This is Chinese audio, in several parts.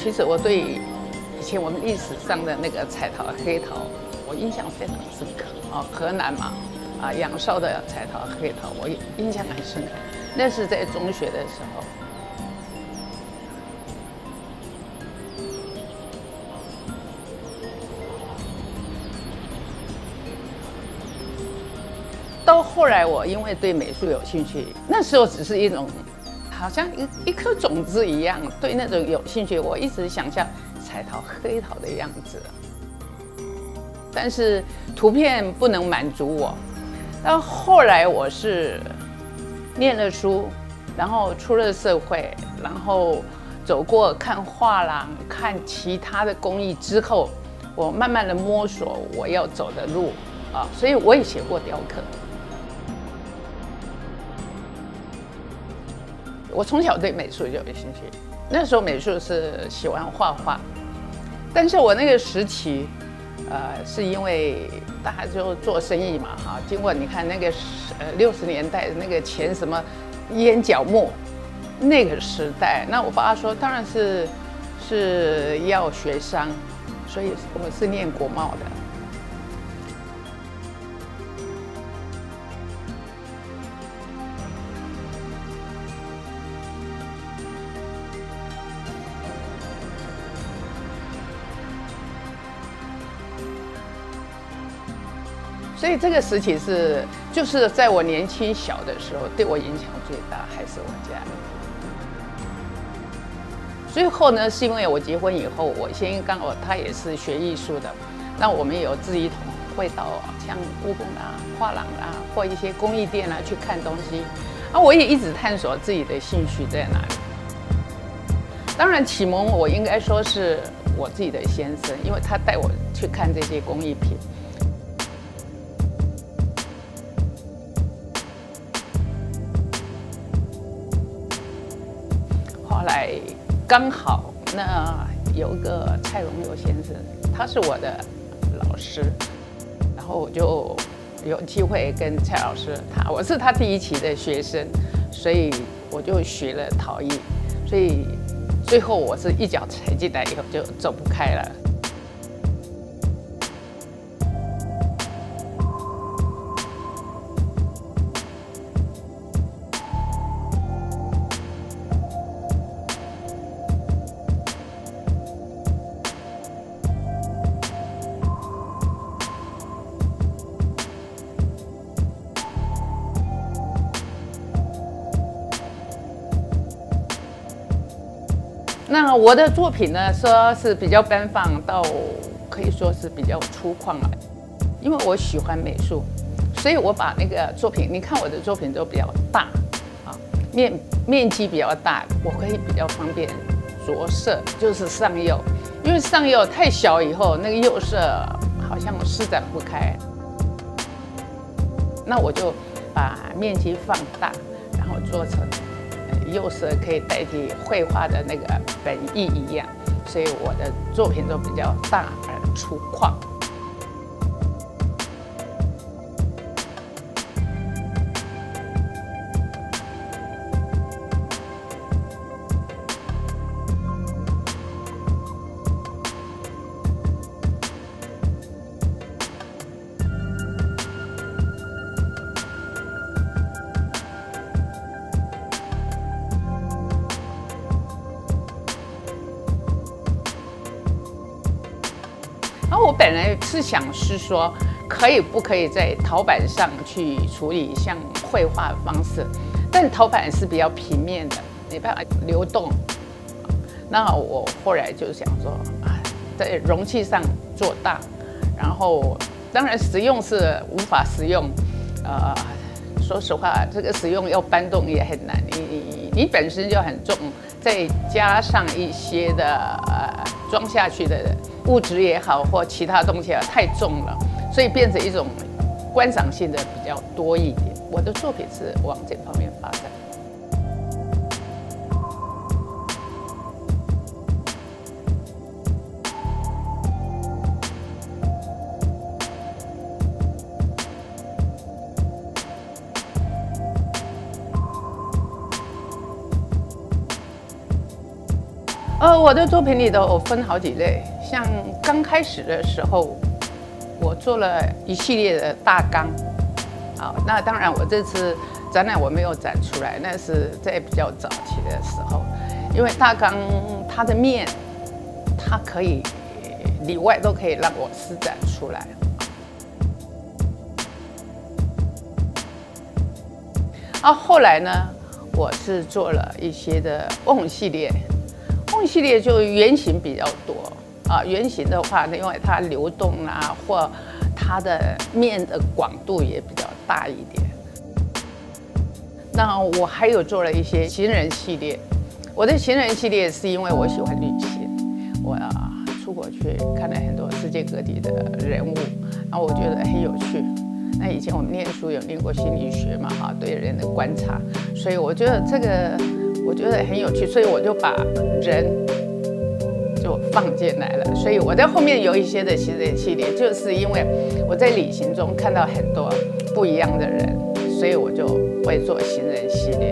其实我对以前我们历史上的那个彩陶、黑陶，我印象非常深刻啊。河南嘛，仰韶的彩陶、黑陶，我印象很深刻。那是在中学的时候。到后来，我因为对美术有兴趣，那时候只是一种，好像一颗种子一样，对那种有兴趣。我一直想象彩陶、黑陶的样子，但是图片不能满足我。到后来，我是念了书，然后出了社会，然后走过看画廊、看其他的工艺之后，我慢慢的摸索我要走的路啊，所以我也学过雕刻。我从小对美术就有兴趣，那时候美术是喜欢画画，但是我那个时期，是因为大家就做生意嘛，哈，经过你看那个60年代的那个钱什么烟角木，那个时代，那我爸说当然是要学商，所以我是念国贸的。所以这个时期就是在我年轻小的时候，对我影响最大还是我家。最后呢，是因为我结婚以后，我先生刚好他也是学艺术的，那我们有志一同，会到像故宫啊、画廊啊，或一些工艺店啊去看东西。我也一直探索自己的兴趣在哪里。当然，启蒙我应该说是我自己的先生，因为他带我去看这些工艺品。后来刚好那有一个蔡荣友先生，他是我的老师，然后我就有机会跟蔡老师我是他第1期的学生，所以我就学了陶艺，所以最后我是一脚踩进来以后就走不开了。那我的作品呢，说是比较奔放，到可以说是比较粗犷了。因为我喜欢美术，所以我把那个作品，你看我的作品都比较大，面积比较大，我可以比较方便着色，就是上釉。因为上釉太小以后，那个釉色好像施展不开，那我就把面积放大，然后做成。釉色可以代替绘画的那个本意一样，所以我的作品都比较大而粗犷。我本来是想是说，不可以在陶板上去处理像绘画的方式，但陶板是比较平面的，没办法流动。那我后来就想说，在容器上做大，然后当然实用是无法实用，说实话，这个使用要搬动也很难，你本身就很重，再加上一些的装下去的物质也好，或其他东西太重了，所以变成一种观赏性的比较多一点。我的作品是往这方面发展。 我的作品里头我分好几类，像刚开始的时候，我做了一系列的大纲，好，那当然我这次展览我没有展出来，那是在比较早期的时候，因为大纲它的面，它可以里外都可以让我施展出来。后来呢，我是做了一些的瓮系列。瓮系列就圆形比较多圆形的话，因为它流动或它的面的广度也比较大一点。那我还有做了一些行人系列。我的行人系列是因为我喜欢旅行，我出国去看了很多世界各地的人物，然后我觉得很有趣。那以前我们念书有念过心理学嘛，对人的观察，所以我觉得这个。我觉得很有趣，所以我就把人就放进来了。所以我在后面有一些的行人系列，就是因为我在旅行中看到很多不一样的人，所以我就会做行人系列。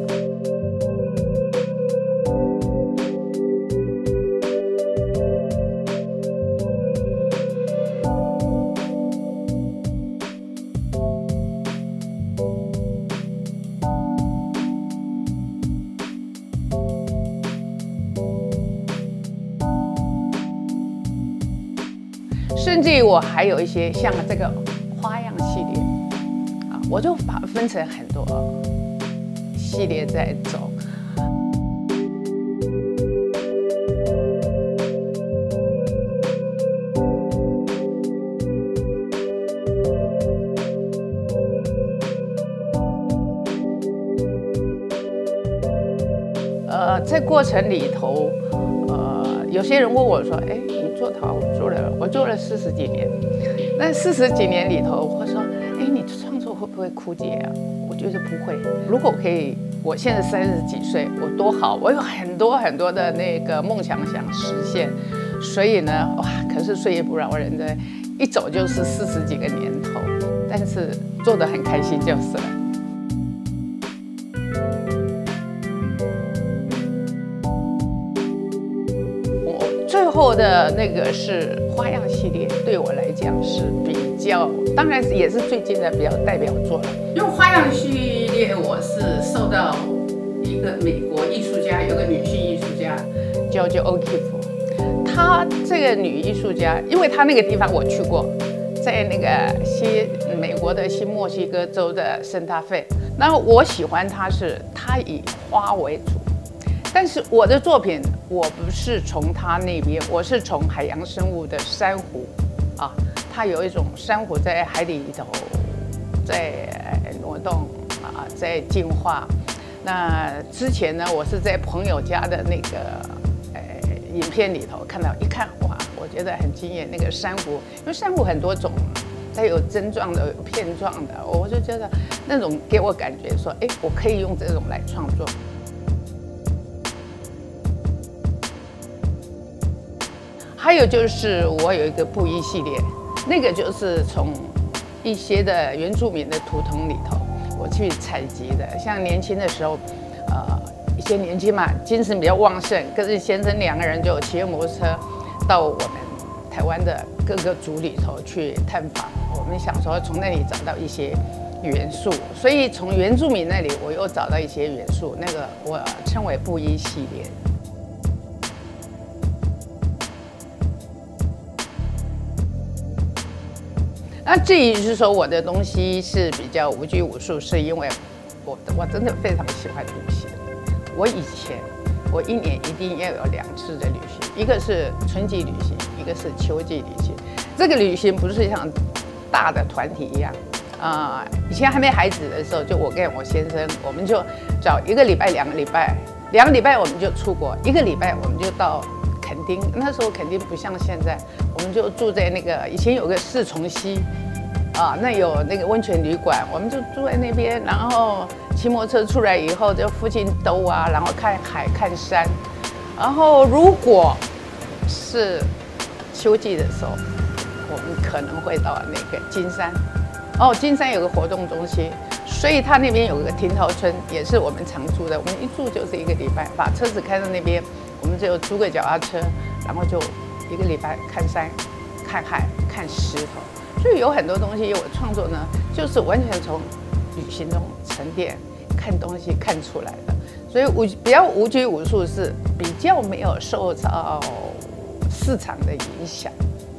甚至于我还有一些像这个花样系列我就把它分成很多系列在走。在过程里头，有些人问我说：“哎，你做陶我做了40几年，那40几年里头，我说，哎，你创作会不会枯竭啊？我觉得不会。如果可以，我现在30几岁，我多好，我有很多很多的那个梦想想实现，所以呢，哇，可是岁月不饶人的，一走就是40几个年头，但是做得很开心就是了。”最后的那个是花样系列，对我来讲是比较，当然也是最近的比较代表作了。因为花样系列，我是受到一个美国艺术家，有个女性艺术家叫 O'Keeffe， 她这个女艺术家，因为她那个地方我去过，在那个美国的新墨西哥州的圣塔菲。那我喜欢她是她以花为主。但是我的作品，我不是从它那边，我是从海洋生物的珊瑚它有一种珊瑚在海里头在挪动在进化。那之前呢，我是在朋友家的那个影片里头看到，一看哇，我觉得很惊艳。那个珊瑚，因为珊瑚很多种，它有针状的、有片状的，我就觉得那种给我感觉说，哎，我可以用这种来创作。还有就是我有一个布衣系列，那个就是从一些的原住民的图腾里头我去采集的。像年轻的时候，一些年轻嘛，精神比较旺盛，跟着先生2个人就骑摩托车到我们台湾的各个族里头去探访。我们想说从那里找到一些元素，所以从原住民那里我又找到一些元素，那个我称为布衣系列。那至于是说我的东西是比较无拘无束，是因为我真的非常喜欢旅行。我以前我1年一定要有2次的旅行，一个是春季旅行，一个是秋季旅行。这个旅行不是像大的团体一样以前还没孩子的时候，就我跟我先生，我们就找1个礼拜、2个礼拜，2个礼拜我们就出国，1个礼拜我们就到垦丁。那时候垦丁不像现在，我们就住在那个以前有个4重溪那有那个温泉旅馆，我们就住在那边，然后骑摩托车出来以后就附近兜然后看海看山。然后如果是秋季的时候，我们可能会到那个金山。金山有个活动中心，所以它那边有个停陶村，也是我们常住的。我们一住就是1个礼拜，把车子开到那边， 我们就租个脚踏车，然后就1个礼拜看山、看海、看石头。所以有很多东西我创作呢，就是完全从旅行中沉淀、看东西看出来的。所以比较无拘无束，是比较没有受到市场的影响。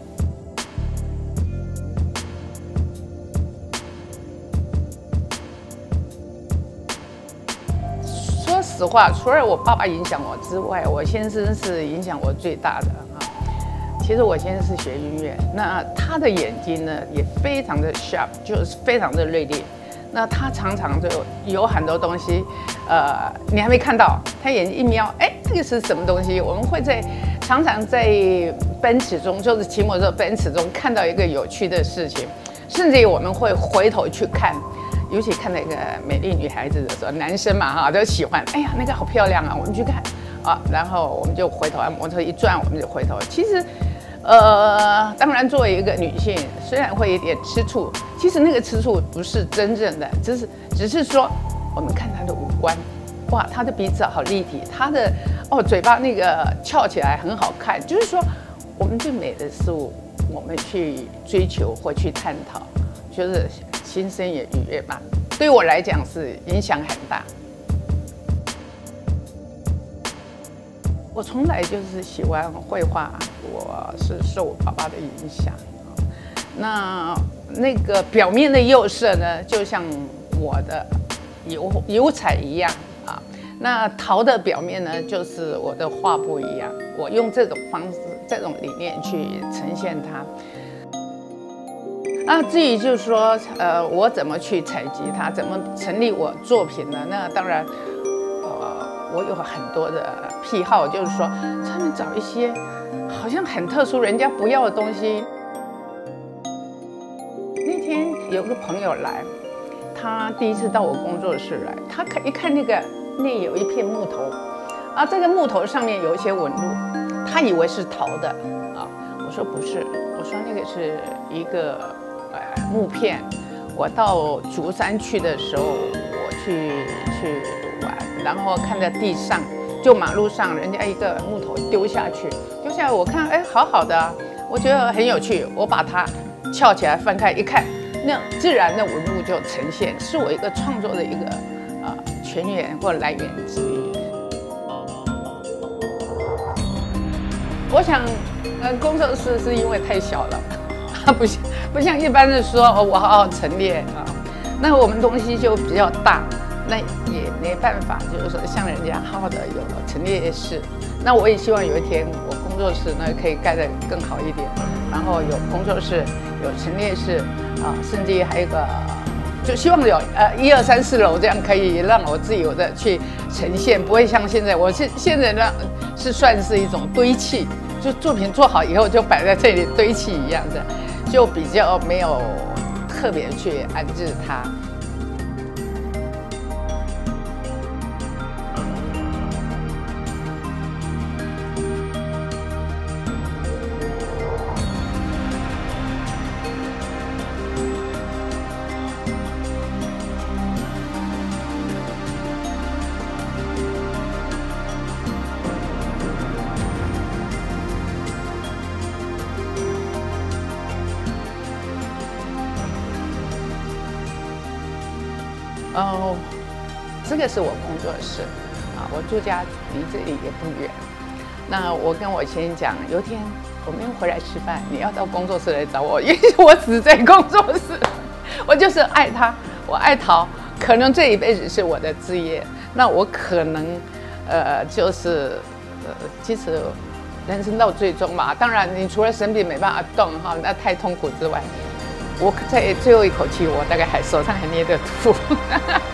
说实话，除了我爸爸影响我之外，我先生是影响我最大的啊。其实我先生是学音乐，那他的眼睛呢也非常的 sharp， 就是非常的锐利。那他常常就有很多东西，你还没看到，他眼睛一瞄，哎，这个是什么东西？我们会常常在奔驰中，就是骑摩托车奔驰中看到一个有趣的事情，甚至于我们会回头去看。尤其看那个美丽女孩子的时候，男生嘛哈都喜欢，哎呀那个好漂亮啊，我们去看啊，然后我们就回头，摩托车一转，我们就回头。其实，当然作为一个女性，虽然会有点吃醋，其实那个吃醋不是真正的，只是说我们看她的五官，哇，她的鼻子好立体，她的嘴巴那个翘起来很好看，就是说我们对美的事物，我们去追求或去探讨，就是心生也愉悦嘛。对我来讲是影响很大。我从来就是喜欢绘画，我是受我爸爸的影响。那个表面的釉色呢，就像我的油彩一样啊。那陶的表面呢，就是我的画布一样。我用这种方式、这种理念去呈现它。那至于就是说，我怎么去采集它，怎么成立我作品呢？那当然，我有很多的癖好，就是说，专门找一些好像很特殊、人家不要的东西。那天有个朋友来，他第一次到我工作室来，他一看那有一片木头，啊，这个木头上面有一些纹路，他以为是陶的啊。我说不是，我说那个是一个木片。我到竹山去的时候，我去玩，然后看在地上，就马路上人家一个木头丢下来，我看哎好好的啊，我觉得很有趣，我把它翘起来翻开一看，那自然的纹路就呈现，是我一个创作的一个泉源或来源之一。我想，工作室是因为太小了，不像一般的说我好好陈列啊，那我们东西就比较大，那也没办法，就是说像人家好好的有陈列室。那我也希望有一天我工作室呢可以盖得更好一点，然后有工作室，有陈列室啊，甚至还有一个，就希望有1、2、3、4楼这样可以让我自由的去呈现，不会像现在，现在呢是算是一种堆砌，就作品做好以后就摆在这里堆砌一样的，就比较没有特别去安置它。这个是我工作室啊，我住家离这里也不远。那我跟我先生讲，有一天我们回来吃饭，你要到工作室来找我，因为我只在工作室，我就是爱它，我爱陶，可能这一辈子是我的职业。那我可能其实人生到最终嘛，当然你除了生病没办法动哈，那太痛苦之外，我在最后一口气，我大概手上还捏着土。